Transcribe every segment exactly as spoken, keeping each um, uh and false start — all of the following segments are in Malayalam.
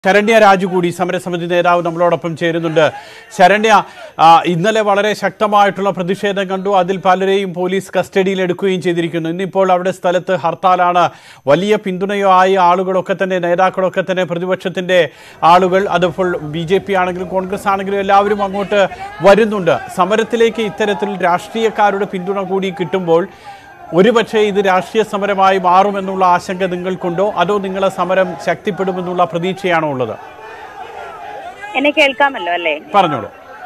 ശരണ്യ രാജു കൂടി സമരസമിതി നേതാവ് നമ്മളോടൊപ്പം ചേരുന്നുണ്ട്. ശരണ്യ, ഇന്നലെ വളരെ ശക്തമായിട്ടുള്ള പ്രതിഷേധം കണ്ടു. അതിൽ പലരെയും പോലീസ് കസ്റ്റഡിയിൽ എടുക്കുകയും ചെയ്തിരിക്കുന്നു. ഇന്നിപ്പോൾ അവിടെ സ്ഥലത്ത് ഹർത്താലാണ്. വലിയ പിന്തുണയായ ആളുകളൊക്കെ തന്നെ, നേതാക്കളൊക്കെ തന്നെ, പ്രതിപക്ഷത്തിൻ്റെ ആളുകൾ, അതിപ്പോൾ ബി ജെ പി ആണെങ്കിലും കോൺഗ്രസ് ആണെങ്കിലും എല്ലാവരും അങ്ങോട്ട് വരുന്നുണ്ട്. സമരത്തിലേക്ക് ഇത്തരത്തിൽ രാഷ്ട്രീയക്കാരുടെ പിന്തുണ കൂടി കിട്ടുമ്പോൾ ഒരുപക്ഷെ ഇത് രാഷ്ട്രീയ സമരമായി മാറുമെന്നുള്ള ആശങ്ക നിങ്ങൾക്കുണ്ടോ, അതോ നിങ്ങളെ സമരം ശക്തിപ്പെടുമെന്നുള്ള പ്രതീക്ഷയാണോ ഉള്ളത്? എന്നെ കേൾക്കാമല്ലോ അല്ലേ? പറഞ്ഞോളൂ.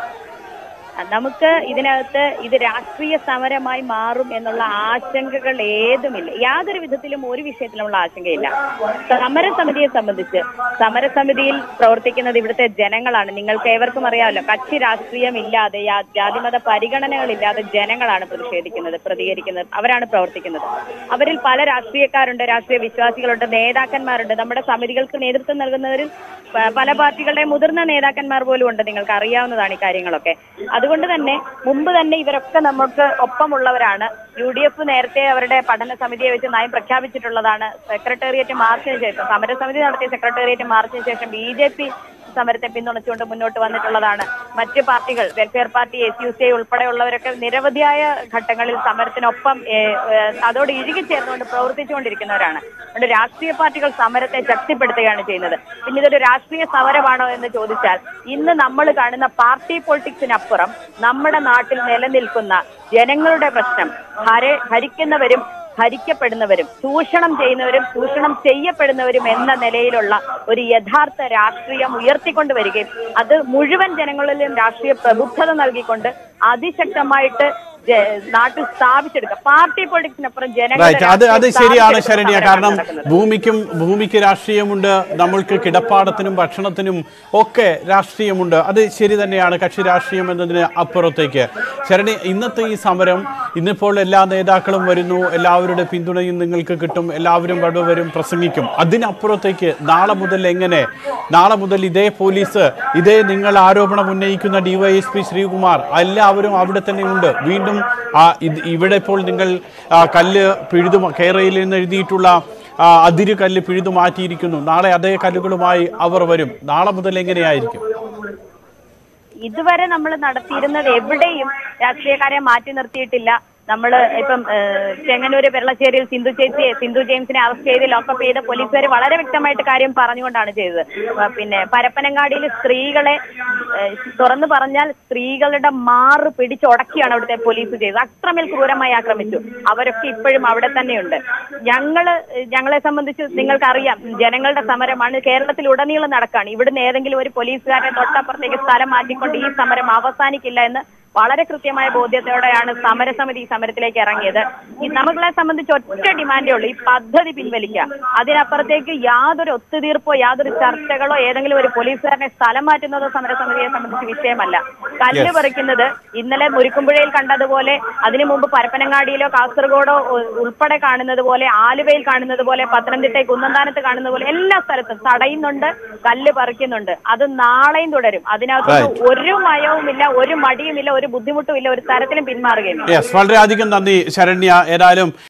നമുക്ക് ഇതിനകത്ത് ഇത് രാഷ്ട്രീയ സമരമായി മാറും എന്നുള്ള ആശങ്കകൾ ഏതുമില്ല. യാതൊരു വിധത്തിലും ഒരു വിഷയത്തിലുമുള്ള ആശങ്കയില്ല. സമരസമിതിയെ സംബന്ധിച്ച് സമരസമിതിയിൽ പ്രവർത്തിക്കുന്നത് ഇവിടുത്തെ ജനങ്ങളാണ്. നിങ്ങൾക്ക് ഏവർക്കും അറിയാമല്ലോ, കക്ഷി രാഷ്ട്രീയം ഇല്ലാതെ, ജാതിമത പരിഗണനകളില്ലാതെ ജനങ്ങളാണ് പ്രതിഷേധിക്കുന്നത്, പ്രതികരിക്കുന്നത്, അവരാണ് പ്രവർത്തിക്കുന്നത്. അവരിൽ പല രാഷ്ട്രീയക്കാരുണ്ട്, രാഷ്ട്രീയ വിശ്വാസികളുണ്ട്, നേതാക്കന്മാരുണ്ട്. നമ്മുടെ സമിതികൾക്ക് നേതൃത്വം നൽകുന്നവരിൽ പല പാർട്ടികളുടെ മുതിർന്ന നേതാക്കന്മാർ പോലും ഉണ്ട്. നിങ്ങൾക്ക് അറിയാവുന്നതാണ് ഈ കാര്യങ്ങളൊക്കെ. അതുകൊണ്ട് തന്നെ മുമ്പ് തന്നെ ഇവരൊക്കെ നമുക്ക് ഒപ്പമുള്ളവരാണ്. യു ഡി എഫ് നേരത്തെ അവരുടെ പഠന സമിതിയെ വെച്ച് നയം പ്രഖ്യാപിച്ചിട്ടുള്ളതാണ്. സെക്രട്ടേറിയറ്റ് മാർച്ചിന് ശേഷം, സമരസമിതി നടത്തിയ സെക്രട്ടേറിയറ്റ് മാർച്ചിന് ശേഷം ബി ജെ പി സമരത്തെ പിന്തുണച്ചുകൊണ്ട് മുന്നോട്ട് വന്നിട്ടുള്ളതാണ്. മറ്റ് പാർട്ടികൾ, welfare party, S U C I ഉൾപ്പെടെയുള്ളവരൊക്കെ നിരവധിയായ ഘട്ടങ്ങളിൽ സമരത്തിനൊപ്പം അതോട് ഇഴുകിച്ചേർന്നുകൊണ്ട് പ്രവർത്തിച്ചുകൊണ്ടിരിക്കുന്നവരാണ്. അതുകൊണ്ട് രാഷ്ട്രീയ പാർട്ടികൾ സമരത്തെ ശക്തിപ്പെടുത്തുകയാണ് ചെയ്യുന്നത്. പിന്നെ ഇതൊരു രാഷ്ട്രീയ സമരമാണോ എന്ന് ചോദിച്ചാൽ, ഇന്ന് നമ്മൾ കാണുന്ന പാർട്ടി പൊളിറ്റിക്സിനപ്പുറം നമ്മുടെ നാട്ടിൽ നിലനിൽക്കുന്ന ജനങ്ങളുടെ പ്രശ്നം, ഭരിക്കുന്നവരും ഭരിക്കപ്പെടുന്നവരും, ചൂഷണം ചെയ്യുന്നവരും ചൂഷണം ചെയ്യപ്പെടുന്നവരും എന്ന നിലയിലുള്ള ഒരു യഥാർത്ഥ രാഷ്ട്രീയം ഉയർത്തിക്കൊണ്ടുവരികയും അത് മുഴുവൻ ജനങ്ങളിലും രാഷ്ട്രീയ പ്രബുദ്ധത നൽകിക്കൊണ്ട് അതിശക്തമായിട്ട് നാട്ടിൽ സ്ഥാപിച്ചെടുക്കുക. പാർട്ടി പൊളിറ്റിക്സിനപ്പുറം ജനങ്ങൾ. അത് അത് ശരിയാണ് ശരണ്യ. കാരണം ഭൂമിക്കും ഭൂമിക്ക് രാഷ്ട്രീയമുണ്ട്, നമ്മൾക്ക് കിടപ്പാടത്തിനും ഭക്ഷണത്തിനും ഒക്കെ രാഷ്ട്രീയമുണ്ട്. അത് ശരി തന്നെയാണ്, കക്ഷി രാഷ്ട്രീയം എന്നതിന് അപ്പുറത്തേക്ക്. ശരണ്യ, ഇന്നത്തെ ഈ സമരം, ഇന്നിപ്പോൾ എല്ലാ നേതാക്കളും വരുന്നു, എല്ലാവരുടെ പിന്തുണയും നിങ്ങൾക്ക് കിട്ടും, എല്ലാവരും അവിടെ വരും, പ്രസംഗിക്കും. അതിനപ്പുറത്തേക്ക് നാളെ മുതൽ എങ്ങനെ, നാളെ മുതൽ ഇതേ പോലീസ്, ഇതേ നിങ്ങൾ ആരോപണം ഉന്നയിക്കുന്ന ഡിവൈഎസ്പി ശ്രീകുമാർ, എല്ലാവരും അവിടെ തന്നെ ഉണ്ട്. വീണ്ടും ഇവിടെ ഇപ്പോൾ നിങ്ങൾ കല്ല് പിഴുതു, കേരളയിൽ നിന്ന് എഴുതിയിട്ടുള്ള അതിര് കല്ല് പിഴുതു മാറ്റിയിരിക്കുന്നു. നാളെ അതേ കല്ലുകളുമായി അവർ വരും. നാളെ മുതൽ എങ്ങനെയായിരിക്കും? ഇതുവരെ നമ്മൾ നടത്തിയിരുന്നത് എവിടെയും രാഷ്ട്രീയക്കാരെ മാറ്റി നിർത്തിയിട്ടില്ല. നമ്മൾ ഇപ്പം ചെങ്ങന്നൂര് പെരളശ്ശേരിയിൽ സിന്ധു ചേച്ചിയെ സിന്ധു ജെയിംസിനെ അറസ്റ്റ് ചെയ്ത് ലോക്കപ്പ് ചെയ്ത പോലീസുകാർ വളരെ വ്യക്തമായിട്ട് കാര്യം പറഞ്ഞുകൊണ്ടാണ് ചെയ്തത്. പിന്നെ പരപ്പനങ്ങാടിയിൽ സ്ത്രീകളെ തുറന്നു പറഞ്ഞാൽ സ്ത്രീകളുടെ മാറ് പിടിച്ചുടക്കിയാണ് അവിടുത്തെ പോലീസ് ചെയ്തത്. അത്രമേൽ ക്രൂരമായി ആക്രമിച്ചു. അവരൊക്കെ ഇപ്പോഴും അവിടെ തന്നെയുണ്ട്. ഞങ്ങള് ഞങ്ങളെ സംബന്ധിച്ച് നിങ്ങൾക്കറിയാം, ജനങ്ങളുടെ സമരമാണ്, കേരളത്തിൽ ഉടനീളം നടക്കുകയാണ്. ഇവിടുന്ന് ഏതെങ്കിലും ഒരു പോലീസുകാരെ തൊട്ടപ്പുറത്തേക്ക് സ്ഥലം മാറ്റിക്കൊണ്ട് ഈ സമരം അവസാനിക്കില്ല എന്ന് വളരെ കൃത്യമായ ബോധ്യത്തോടെയാണ് സമരസമിതി ഈ സമരത്തിലേക്ക് ഇറങ്ങിയത്. ഈ നമ്മളെ സംബന്ധിച്ച് ഒറ്റ ഡിമാൻഡേ ഉള്ളൂ, ഈ പദ്ധതി പിൻവലിക്കുക. അതിനപ്പുറത്തേക്ക് യാതൊരു ഒത്തുതീർപ്പോ യാതൊരു ചർച്ചകളോ ഏതെങ്കിലും ഒരു പോലീസുകാരനെ സ്ഥലം മാറ്റുന്നതോ സമരസമിതിയെ സംബന്ധിച്ച് വിഷയമല്ല. കല്ല് പറിക്കുന്നത് ഇന്നലെ മുരിക്കുമ്പുഴയിൽ കണ്ടതുപോലെ, അതിനു മുമ്പ് പരപ്പനങ്ങാടിയിലോ കാസർഗോഡോ ഉൾപ്പെടെ കാണുന്നത് പോലെ, ആലുവയിൽ കാണുന്നത് പോലെ, പത്തനംതിട്ട കുന്നന്താനത്ത് കാണുന്നത് പോലെ എല്ലാ സ്ഥലത്തും തടയുന്നുണ്ട്, കല്ല് പറിക്കുന്നുണ്ട്. അത് നാളെയും തുടരും. അതിനകത്ത് ഒരു മയവുമില്ല, ഒരു മടിയുമില്ല, ഒരു ബുദ്ധിമുട്ടുമില്ല, ഒരു തരത്തിലും പിന്മാറുകയും. വളരെയധികം നന്ദി ശരണ്യ. ഏതായാലും